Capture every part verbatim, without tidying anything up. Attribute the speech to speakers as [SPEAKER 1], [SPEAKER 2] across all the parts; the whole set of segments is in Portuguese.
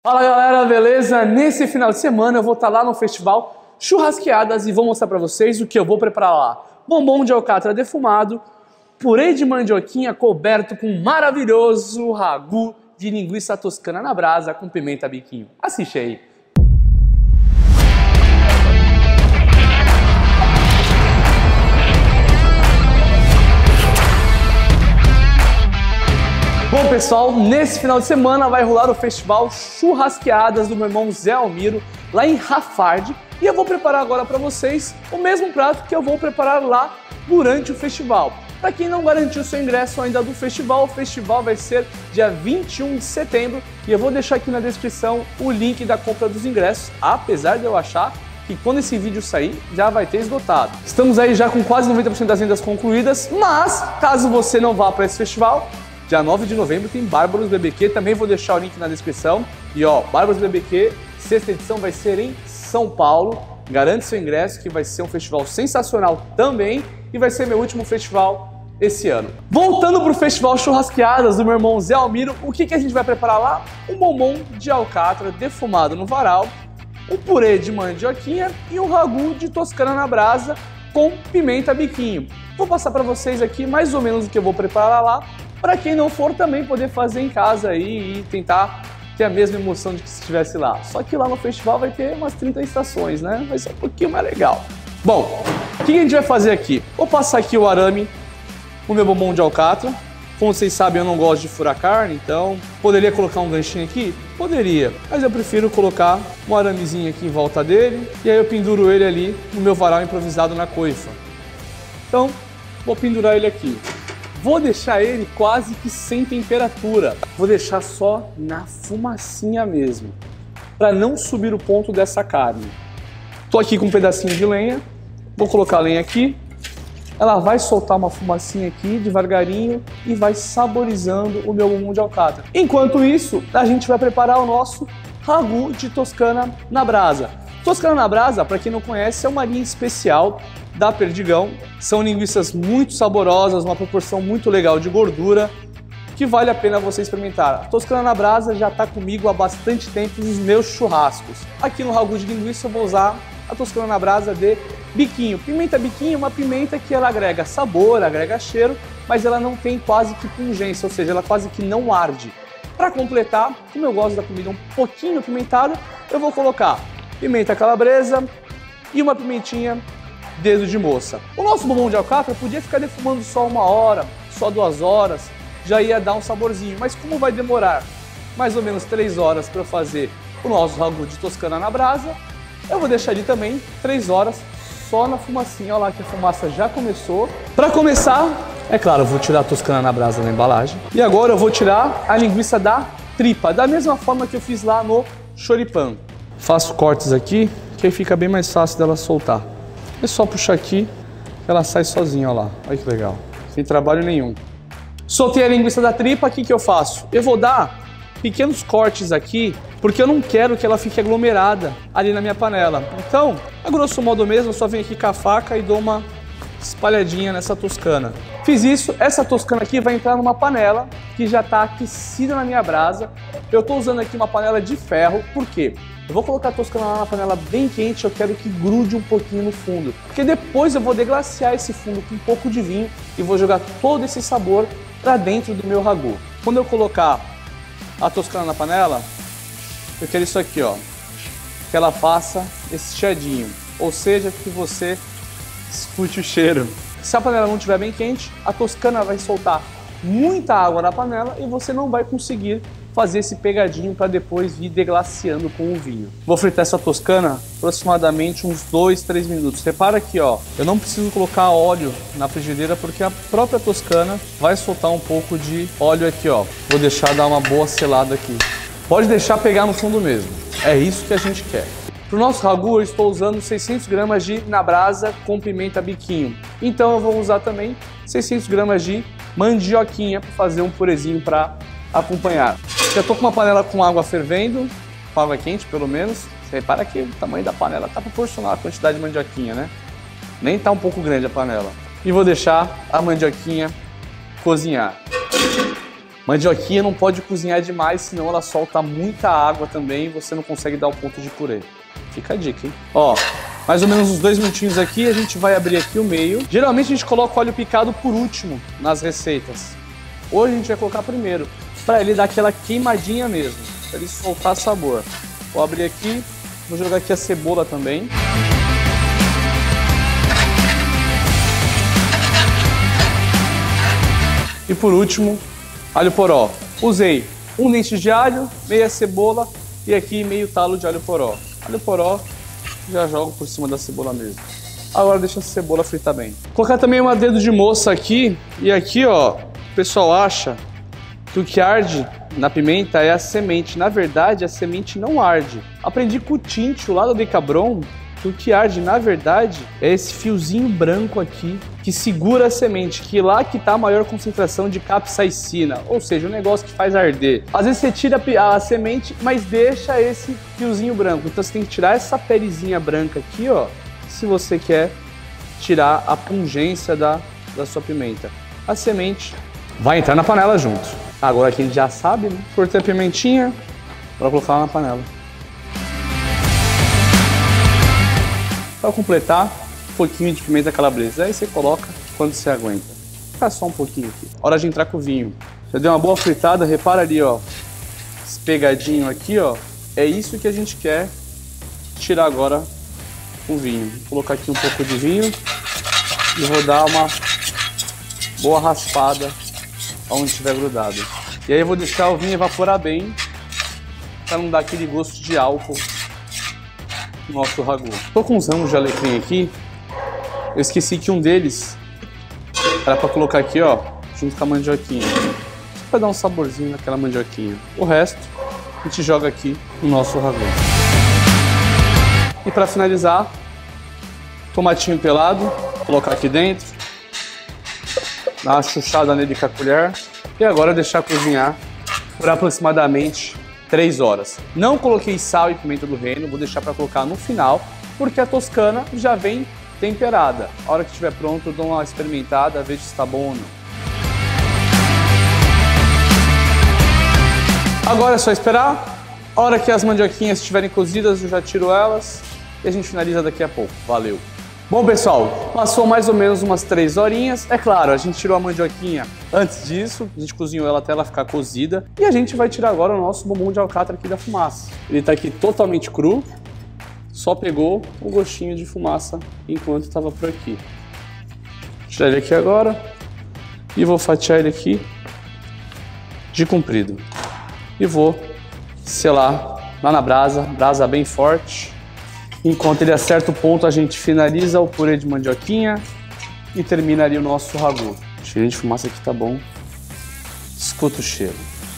[SPEAKER 1] Fala galera, beleza? Nesse final de semana eu vou estar lá no festival Churrasqueadas e vou mostrar pra vocês o que eu vou preparar lá. Bombom de alcatra defumado, purê de mandioquinha coberto com maravilhoso ragu de linguiça toscana na brasa com pimenta biquinho. Assiste aí. Bom pessoal, nesse final de semana vai rolar o festival Churrasqueadas do meu irmão Zé Almiro, lá em Rafard, e eu vou preparar agora para vocês o mesmo prato que eu vou preparar lá durante o festival. Para quem não garantiu seu ingresso ainda do festival, o festival vai ser dia vinte e um de setembro e eu vou deixar aqui na descrição o link da compra dos ingressos, apesar de eu achar que quando esse vídeo sair já vai ter esgotado. Estamos aí já com quase noventa por cento das vendas concluídas, mas caso você não vá para esse festival, dia nove de novembro tem Bárbaros B B Q, também vou deixar o link na descrição. E ó, Bárbaros B B Q, sexta edição vai ser em São Paulo. Garante seu ingresso que vai ser um festival sensacional também e vai ser meu último festival esse ano. Voltando pro festival Churrasqueadas do meu irmão Zé Almiro, o que, que a gente vai preparar lá? Um bombom de alcatra defumado no varal, um purê de mandioquinha e um ragu de toscana na brasa com pimenta biquinho. Vou passar para vocês aqui mais ou menos o que eu vou preparar lá, para quem não for também poder fazer em casa aí e tentar ter a mesma emoção de que se estivesse lá. Só que lá no festival vai ter umas trinta estações, né? Vai ser um pouquinho mais legal. Bom, o que a gente vai fazer aqui? Vou passar aqui o arame, o meu bombom de alcatra. Como vocês sabem, eu não gosto de furar carne, então poderia colocar um ganchinho aqui? Poderia, mas eu prefiro colocar um aramezinho aqui em volta dele e aí eu penduro ele ali no meu varal improvisado na coifa. Então, vou pendurar ele aqui. Vou deixar ele quase que sem temperatura. Vou deixar só na fumacinha mesmo, para não subir o ponto dessa carne. Tô aqui com um pedacinho de lenha. Vou colocar a lenha aqui. Ela vai soltar uma fumacinha aqui devagarinho e vai saborizando o meu bombom de alcatra. Enquanto isso, a gente vai preparar o nosso ragu de toscana na brasa. Toscana na brasa, para quem não conhece, é uma linha especial da Perdigão. São linguiças muito saborosas, uma proporção muito legal de gordura, que vale a pena você experimentar. A toscana na brasa já está comigo há bastante tempo nos meus churrascos. Aqui no ragu de linguiça eu vou usar a toscana na brasa de biquinho. Pimenta biquinho é uma pimenta que ela agrega sabor, agrega cheiro, mas ela não tem quase que pungência, ou seja, ela quase que não arde. Para completar, como eu gosto da comida um pouquinho apimentada, eu vou colocar pimenta calabresa e uma pimentinha dedo de moça. O nosso bombom de alcatra podia ficar defumando só uma hora, só duas horas, já ia dar um saborzinho, mas como vai demorar mais ou menos três horas para fazer o nosso ragu de toscana na brasa, eu vou deixar ali também três horas só na fumacinha. Olha lá que a fumaça já começou. Para começar, é claro, eu vou tirar a toscana na brasa da embalagem e agora eu vou tirar a linguiça da tripa, da mesma forma que eu fiz lá no choripan. Faço cortes aqui, que aí fica bem mais fácil dela soltar. É só puxar aqui, ela sai sozinha, olha lá. Olha que legal, sem trabalho nenhum. Soltei a linguiça da tripa, o que que eu faço? Eu vou dar pequenos cortes aqui, porque eu não quero que ela fique aglomerada ali na minha panela. Então, a grosso modo mesmo, eu só venho aqui com a faca e dou uma espalhadinha nessa toscana. Fiz isso, essa toscana aqui vai entrar numa panela que já está aquecida na minha brasa. Eu estou usando aqui uma panela de ferro, por quê? Eu vou colocar a toscana lá na panela bem quente, eu quero que grude um pouquinho no fundo. Porque depois eu vou deglaciar esse fundo com um pouco de vinho e vou jogar todo esse sabor para dentro do meu ragu. Quando eu colocar a toscana na panela, eu quero isso aqui, ó. Que ela faça esse chiadinho. Ou seja, que você escute o cheiro. Se a panela não estiver bem quente, a toscana vai soltar muita água na panela e você não vai conseguir fazer esse pegadinho para depois vir deglaciando com o vinho. Vou fritar essa toscana aproximadamente uns dois, três minutos. Repara aqui, ó, eu não preciso colocar óleo na frigideira porque a própria toscana vai soltar um pouco de óleo aqui, ó. Vou deixar dar uma boa selada aqui. Pode deixar pegar no fundo mesmo. É isso que a gente quer. Para o nosso ragu eu estou usando seiscentos gramas de na brasa com pimenta biquinho. Então eu vou usar também seiscentos gramas de mandioquinha para fazer um purezinho para acompanhar. Já estou com uma panela com água fervendo, com água quente pelo menos. Você repara que o tamanho da panela está proporcional à quantidade de mandioquinha, né? Nem está um pouco grande a panela. E vou deixar a mandioquinha cozinhar. Mandioquinha não pode cozinhar demais, senão ela solta muita água também e você não consegue dar o ponto de purê. Fica a dica, hein? Ó, mais ou menos uns dois minutinhos aqui, a gente vai abrir aqui o meio. Geralmente a gente coloca o óleo picado por último nas receitas. Hoje a gente vai colocar primeiro, para ele dar aquela queimadinha mesmo, para ele soltar sabor. Vou abrir aqui, vou jogar aqui a cebola também. E por último, alho poró. Usei um dente de alho, meia cebola e aqui meio talo de alho poró. Alho poró, já jogo por cima da cebola mesmo. Agora deixa a cebola fritar bem. Vou colocar também uma dedo de moça aqui. E aqui, ó, o pessoal acha que o que arde na pimenta é a semente. Na verdade, a semente não arde. Aprendi com o Tintio lá do Decabron que o que arde, na verdade, é esse fiozinho branco aqui que segura a semente, que lá que tá a maior concentração de capsaicina, ou seja, o negócio que faz arder. Às vezes você tira a semente, mas deixa esse fiozinho branco. Então você tem que tirar essa pelezinha branca aqui, ó, se você quer tirar a pungência da, da sua pimenta. A semente vai entrar na panela junto. Agora que a gente já sabe, né? Cortei a pimentinha para colocar lá na panela. Para completar, um pouquinho de pimenta calabresa. Aí você coloca quando você aguenta. Fica só um pouquinho aqui. Hora de entrar com o vinho. Já deu uma boa fritada, repara ali, ó. Esse pegadinho aqui, ó. É isso que a gente quer tirar agora com o vinho. Vou colocar aqui um pouco de vinho e vou dar uma boa raspada onde estiver grudado. E aí eu vou deixar o vinho evaporar bem para não dar aquele gosto de álcool no nosso ragu. Tô com uns ramos de alecrim aqui. Eu esqueci que um deles era para colocar aqui, ó, junto com a mandioquinha. Para dar um saborzinho naquela mandioquinha. O resto a gente joga aqui no nosso ragu. E para finalizar, tomatinho pelado, vou colocar aqui dentro. Dar uma chuchada nele com a colher. E agora deixar cozinhar por aproximadamente três horas. Não coloquei sal e pimenta do reino, vou deixar para colocar no final, porque a toscana já vem temperada. A hora que estiver pronto, eu dou uma experimentada, vejo se está bom ou não. Agora é só esperar. A hora que as mandioquinhas estiverem cozidas, eu já tiro elas e a gente finaliza daqui a pouco. Valeu! Bom, pessoal, passou mais ou menos umas três horinhas. É claro, a gente tirou a mandioquinha antes disso, a gente cozinhou ela até ela ficar cozida. E a gente vai tirar agora o nosso bombom de alcatra aqui da fumaça. Ele tá aqui totalmente cru, só pegou o gostinho de fumaça enquanto estava por aqui. Vou tirar ele aqui agora e vou fatiar ele aqui de comprido. E vou selar lá na brasa, brasa bem forte. Enquanto ele acerta o ponto, a gente finaliza o purê de mandioquinha e termina ali o nosso ragu. O cheirinho de fumaça aqui tá bom. Escuta o cheiro.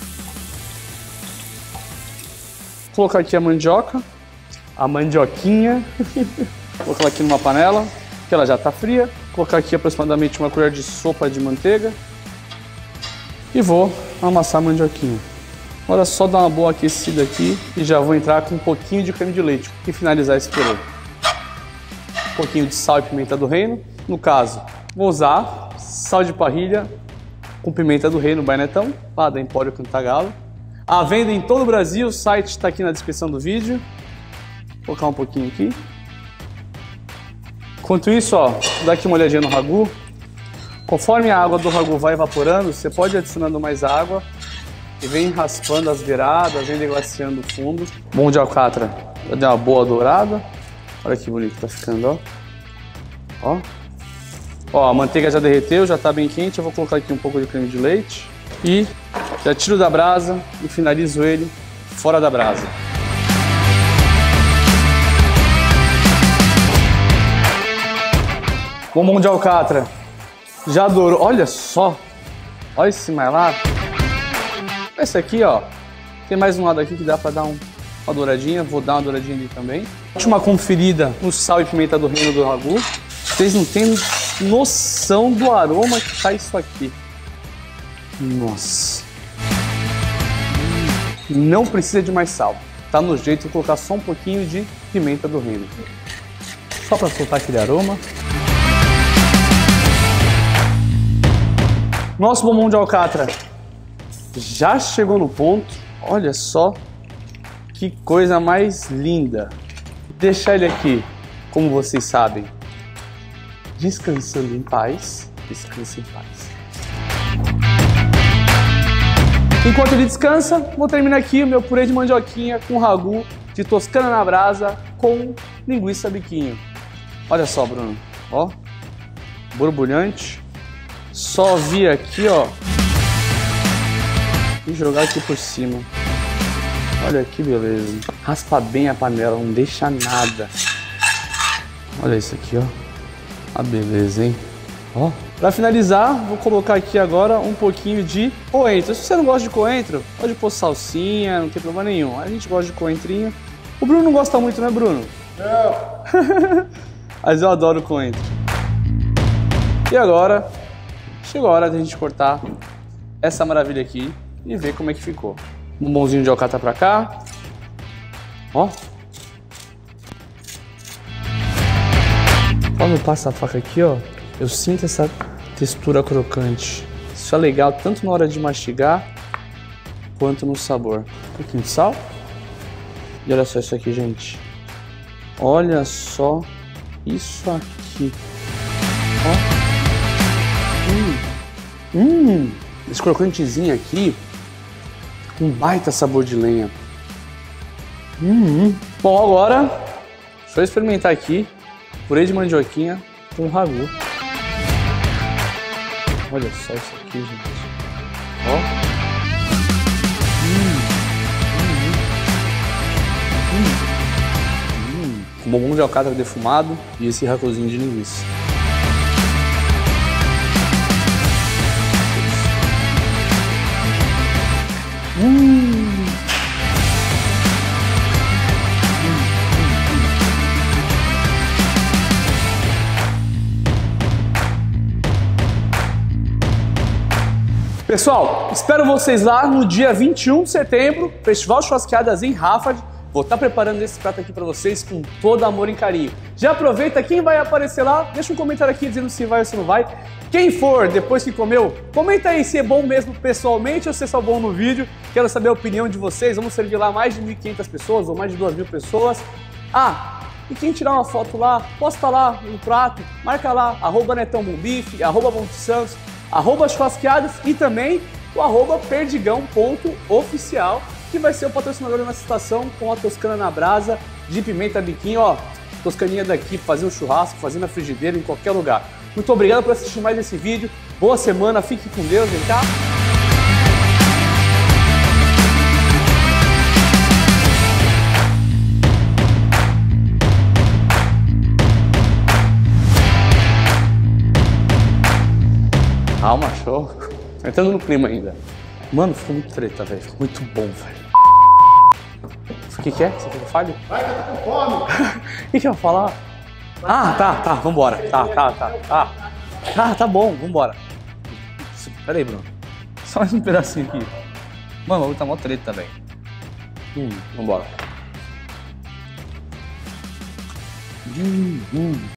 [SPEAKER 1] Vou colocar aqui a mandioca, a mandioquinha. Vou colocar aqui numa panela, que ela já tá fria. Vou colocar aqui aproximadamente uma colher de sopa de manteiga. E vou amassar a mandioquinha. Agora é só dar uma boa aquecida aqui e já vou entrar com um pouquinho de creme de leite e finalizar esse purê. Um pouquinho de sal e pimenta do reino. No caso, vou usar sal de parrilha com pimenta do reino, bainetão, lá da Empório Cantagalo. À venda em todo o Brasil, o site está aqui na descrição do vídeo. Vou colocar um pouquinho aqui. Enquanto isso, ó, dá aqui uma olhadinha no ragu. Conforme a água do ragu vai evaporando, você pode ir adicionando mais água. E vem raspando as beiradas, vem deglaciando o fundo. Bombom de alcatra já deu uma boa dourada. Olha que bonito tá ficando, ó. Ó. Ó, a manteiga já derreteu, já tá bem quente. Eu vou colocar aqui um pouco de creme de leite. E já tiro da brasa e finalizo ele fora da brasa. Bombom de alcatra já dourou. Olha só. Olha esse melado. Esse aqui, ó, tem mais um lado aqui que dá pra dar um, uma douradinha, vou dar uma douradinha ali também. Última conferida no sal e pimenta do reino do ragu. Vocês não têm noção do aroma que tá isso aqui. Nossa. Não precisa de mais sal. Tá no jeito de colocar só um pouquinho de pimenta do reino. Só pra soltar aquele aroma. Nosso bombom de alcatra já chegou no ponto. Olha só que coisa mais linda. Vou deixar ele aqui, como vocês sabem, descansando em paz. Descansa em paz. Enquanto ele descansa, vou terminar aqui o meu purê de mandioquinha com ragu de toscana na brasa com linguiça biquinho. Olha só, Bruno, ó, borbulhante. Só vir aqui, ó, e jogar aqui por cima. Olha que beleza. Raspa bem a panela, não deixa nada. Olha isso aqui, ó. A beleza, hein? Ó. Pra finalizar, vou colocar aqui agora um pouquinho de coentro. Se você não gosta de coentro, pode pôr salsinha, não tem problema nenhum. A gente gosta de coentrinho. O Bruno não gosta muito, né, Bruno? Não. Mas eu adoro coentro. E agora, chegou a hora de a gente cortar essa maravilha aqui e ver como é que ficou. Um bombonzinho de alcatra pra cá. Ó. Quando eu passo a faca aqui, ó, eu sinto essa textura crocante. Isso é legal tanto na hora de mastigar quanto no sabor. Um pouquinho de sal. E olha só isso aqui, gente. Olha só isso aqui. Ó. Hum. Hum. Esse crocantezinho aqui. Um baita sabor de lenha. Hum. Bom, agora, deixa eu experimentar aqui. Purê de mandioquinha com ragu. Olha só isso aqui, gente. Ó. Hum. Hum. Hum. Com bombom de alcatra defumado e esse raguzinho de linguiça. Hum. Pessoal, espero vocês lá no dia vinte e um de setembro, Festival Churrasqueadas em Harvard. Vou estar preparando esse prato aqui para vocês com todo amor e carinho. Já aproveita, quem vai aparecer lá, deixa um comentário aqui dizendo se vai ou se não vai. Quem for, depois que comeu, comenta aí se é bom mesmo pessoalmente ou se é só bom no vídeo. Quero saber a opinião de vocês. Vamos servir lá mais de mil e quinhentas pessoas ou mais de duas mil pessoas. Ah, e quem tirar uma foto lá, posta lá no prato, marca lá, arroba Netão Bom Bife, arroba Monte Santos, arroba Churrasqueadas e também o arroba perdigão ponto oficial, que vai ser o patrocinador nessa estação com a toscana na brasa de pimenta biquinho, ó, toscaninha daqui, fazer um churrasco, fazer na frigideira, em qualquer lugar. Muito obrigado por assistir mais esse vídeo, boa semana, fique com Deus, vem cá. Calma, show. Entrando no clima ainda. Mano, ficou muito treta, velho. Ficou muito bom, velho. O que que é? Você quer que eu fale?
[SPEAKER 2] Vai que eu tô com fome.
[SPEAKER 1] O que que eu ia falar? Ah, tá, tá, vambora. Tá, tá, tá, tá. Ah, tá bom, vambora. Pera aí, Bruno. Só mais um pedacinho aqui. Mano, o bagulho tá mó treta, velho. Hum, vambora. Hum, hum.